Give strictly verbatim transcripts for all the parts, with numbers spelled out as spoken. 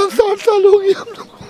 तकरीबन सात साल हो गए हम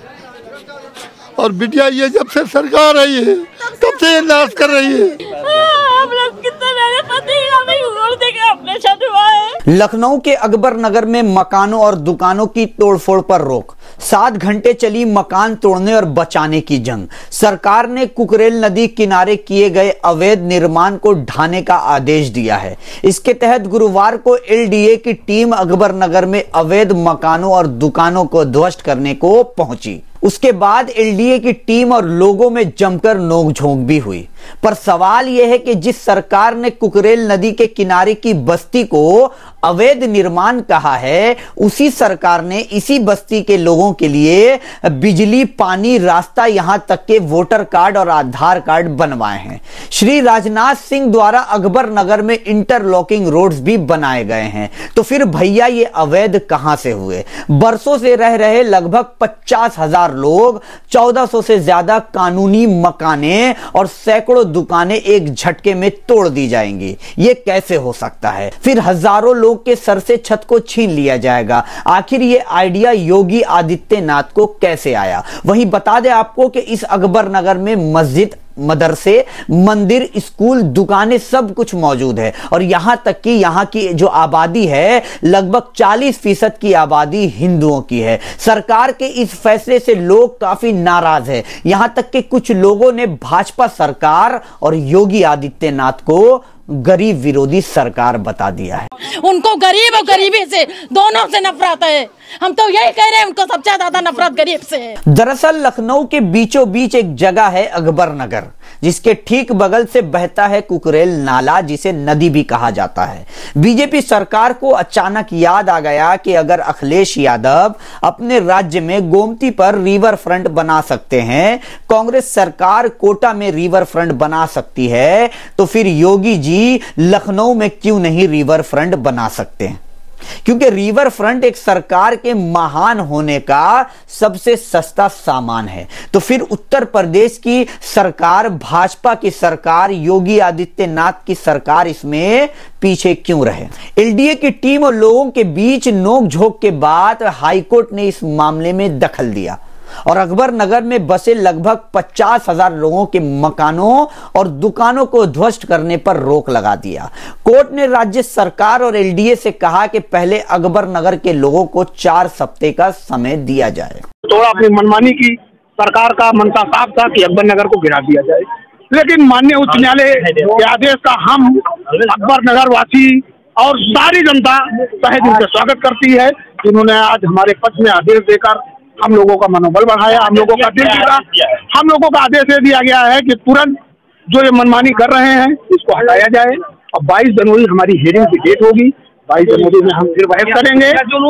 लोग, और बिटिया ये जब से सरकार आई है तब से ये नाश कर रही है। हम लोग कितने मेरे पति हमें उड़ देके अपने साथ हुआ है। लखनऊ के अकबर नगर में मकानों और दुकानों की तोड़फोड़ पर रोक। सात घंटे चली मकान तोड़ने और बचाने की जंग। सरकार ने कुकरेल नदी किनारे किए गए अवैध निर्माण को ढाने का आदेश दिया है। इसके तहत गुरुवार को एलडीए की टीम अकबर नगर में अवैध मकानों और दुकानों को ध्वस्त करने को पहुंची। उसके बाद एलडीए की टीम और लोगों में जमकर नोकझोंक भी हुई। पर सवाल यह है कि जिस सरकार ने कुकरेल नदी के किनारे की बस्ती को अवैध निर्माण कहा है, उसी सरकार ने इसी बस्ती के लोगों के लिए बिजली, पानी, रास्ता, यहां तक के वोटर कार्ड और आधार कार्ड बनवाए हैं। श्री राजनाथ सिंह द्वारा अकबर नगर में इंटरलॉकिंग रोड्स भी बनाए गए हैं। तो फिर भैया ये अवैध कहां से हुए? बरसों से रह रहे लगभग पचास हजार लोग, चौदह सौ से ज्यादा कानूनी मकाने और सैकड़ों दुकानें एक झटके में तोड़ दी जाएंगी। ये कैसे हो सकता है? फिर हजारों लोग के सर से छत को छीन लिया जाएगा। आखिर ये आइडिया योगी आदित्यनाथ को कैसे आया? वहीं बता दें आपको कि इस अकबर नगर में मस्जिद, मदरसे, मंदिर, स्कूल, दुकानें सब कुछ मौजूद है, और यहां तक कि यहां की जो आबादी है लगभग चालीस फीसद की आबादी हिंदुओं की है। सरकार के इस फैसले से लोग काफी नाराज है। यहां तक कि कुछ लोगों ने भाजपा सरकार और योगी आदित्यनाथ को गरीब विरोधी सरकार बता दिया है। उनको गरीब और गरीबी से दोनों से नफरत है। हम तो यही कह रहे हैं, उनको सबसे ज्यादा नफरत गरीब से है। दरअसल लखनऊ के बीचों बीच एक जगह है अकबर नगर, जिसके ठीक बगल से बहता है कुकरेल नाला, जिसे नदी भी कहा जाता है। बीजेपी सरकार को अचानक याद आ गया कि अगर अखिलेश यादव अपने राज्य में गोमती पर रिवर फ्रंट बना सकते हैं, कांग्रेस सरकार कोटा में रिवर फ्रंट बना सकती है, तो फिर योगी जी लखनऊ में क्यों नहीं रिवर फ्रंट बना सकते हैं? क्योंकि रिवर फ्रंट एक सरकार के महान होने का सबसे सस्ता सामान है। तो फिर उत्तर प्रदेश की सरकार, भाजपा की सरकार, योगी आदित्यनाथ की सरकार इसमें पीछे क्यों रहे? एलडीए की टीम और लोगों के बीच नोकझोंक के बाद हाईकोर्ट ने इस मामले में दखल दिया और अकबर नगर में बसे लगभग पचास हजार लोगों के मकानों और दुकानों को ध्वस्त करने पर रोक लगा दिया। कोर्ट ने राज्य सरकार और एलडीए से कहा कि पहले अकबर नगर के लोगों को चार सप्ताह का समय दिया जाए। थोड़ा अपनी मनमानी की सरकार का मनसा साफ था कि अकबर नगर को गिरा दिया जाए, लेकिन माननीय उच्च न्यायालय के आदेश का हम अकबर नगर वासी और सारी जनता तहे दिल से स्वागत करती है। इन्होंने आज हमारे पक्ष में आदेश देकर हम लोगों का मनोबल बढ़ाया, हम लोगों का दिल जीता। हम लोगों का आदेश दे दिया गया है कि तुरंत जो ये मनमानी कर रहे हैं इसको हटाया जाए, और बाईस जनवरी हमारी हियरिंग की डेट होगी। बाईस जनवरी में हम फिर बहस करेंगे।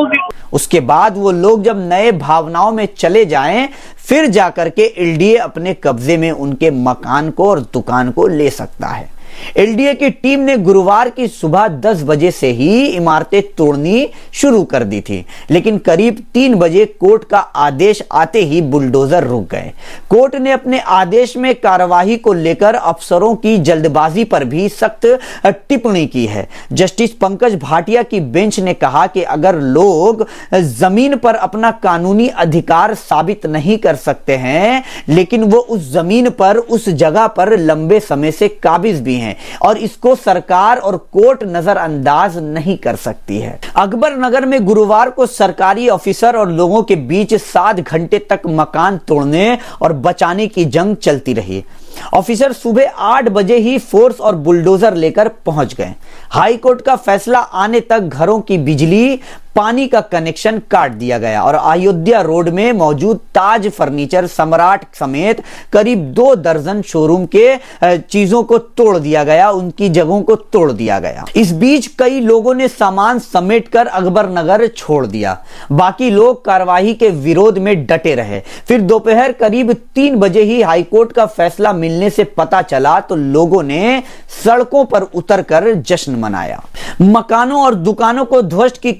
उसके बाद वो लोग जब नए भावनाओं में चले जाएं, फिर जाकर के एलडीए अपने कब्जे में उनके मकान को और दुकान को ले सकता है। एलडीए की टीम ने गुरुवार की सुबह दस बजे से ही इमारतें तोड़नी शुरू कर दी थी, लेकिन करीब तीन बजे कोर्ट का आदेश आते ही बुलडोजर रुक गए। कोर्ट ने अपने आदेश में कार्यवाही को लेकर अफसरों की जल्दबाजी पर भी सख्त टिप्पणी की है। जस्टिस पंकज भाटिया की बेंच ने कहा कि अगर लोग जमीन पर अपना कानूनी अधिकार साबित नहीं कर सकते हैं, लेकिन वो उस जमीन पर, उस जगह पर लंबे समय से काबिज भी हैं, और इसको सरकार और कोर्ट नजरअंदाज नहीं कर सकती है। अकबर नगर में गुरुवार को सरकारी ऑफिसर और लोगों के बीच सात घंटे तक मकान तोड़ने और बचाने की जंग चलती रही। ऑफिसर सुबह आठ बजे ही फोर्स और बुलडोजर लेकर पहुंच गए। हाईकोर्ट का फैसला आने तक घरों की बिजली, पानी का कनेक्शन काट दिया गया और अयोध्या रोड में मौजूद ताज फर्नीचर, सम्राट समेत करीब दो दर्जन शोरूम के चीजों को तोड़ दिया गया, उनकी जगहों को तोड़ दिया गया। इस बीच कई लोगों ने सामान समेटकर अकबर नगर छोड़ दिया। बाकी लोग कार्रवाई के विरोध में डटे रहे। फिर दोपहर करीब तीन बजे ही हाईकोर्ट का फैसला मिलने से पता चला तो लोगों ने सड़कों पर उतरकर जश्न मनाया। मकानों और दुकानों को ध्वस्त की कार्रवाई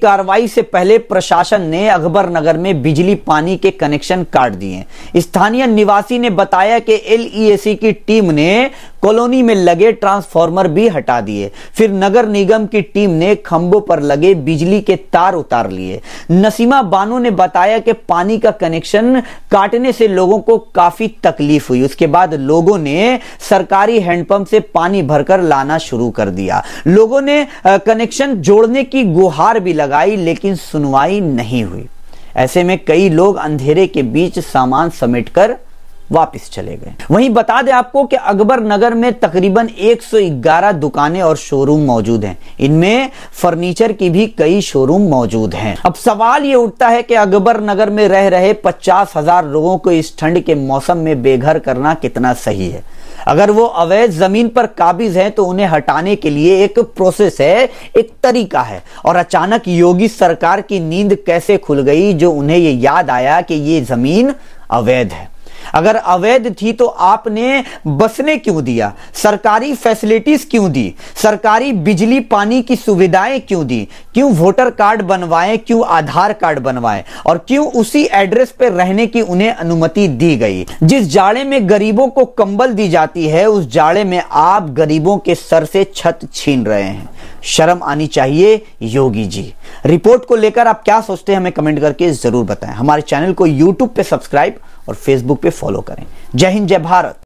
जुलाई से पहले प्रशासन ने अकबर नगर में बिजली पानी के कनेक्शन काट दिए। स्थानीय निवासी ने बताया कि एल ई ए सी की टीम ने कॉलोनी में लगे ट्रांसफार्मर भी हटा दिए। फिर नगर निगम की टीम ने खंभों पर लगे बिजली के तार उतार लिए। नसीमा बानो ने बताया कि पानी का कनेक्शन काटने से लोगों को काफी तकलीफ हुई। उसके बाद लोगों ने सरकारी हैंडपंप से पानी भरकर लाना शुरू कर दिया। लोगों ने कनेक्शन जोड़ने की गुहार भी लगाई, लेकिन सुनवाई नहीं हुई। ऐसे में कई लोग अंधेरे के बीच सामान समेटकर वापस चले गए। वहीं बता दें आपको कि अकबर नगर में तकरीबन एक सौ ग्यारह दुकानें और शोरूम मौजूद हैं। इनमें फर्नीचर की भी कई शोरूम मौजूद हैं। अब सवाल यह उठता है कि अकबर नगर में रह रहे पचास हजार लोगों को इस ठंड के मौसम में बेघर करना कितना सही है। अगर वो अवैध जमीन पर काबिज हैं तो उन्हें हटाने के लिए एक प्रोसेस है, एक तरीका है। और अचानक योगी सरकार की नींद कैसे खुल गई जो उन्हें ये याद आया कि ये जमीन अवैध है। अगर अवैध थी तो आपने बसने क्यों दिया, सरकारी फैसिलिटीज क्यों दी, सरकारी बिजली पानी की सुविधाएं क्यों दी, क्यों वोटर कार्ड बनवाए, क्यों आधार कार्ड बनवाए, और क्यों उसी एड्रेस पर रहने की उन्हें अनुमति दी गई। जिस जाड़े में गरीबों को कंबल दी जाती है, उस जाड़े में आप गरीबों के सर से छत छीन रहे हैं। शर्म आनी चाहिए योगी जी। रिपोर्ट को लेकर आप क्या सोचते हैं हमें कमेंट करके जरूर बताएं। हमारे चैनल को यूट्यूब पे सब्सक्राइब और फेसबुक पे फॉलो करें। जय हिंद, जय भारत।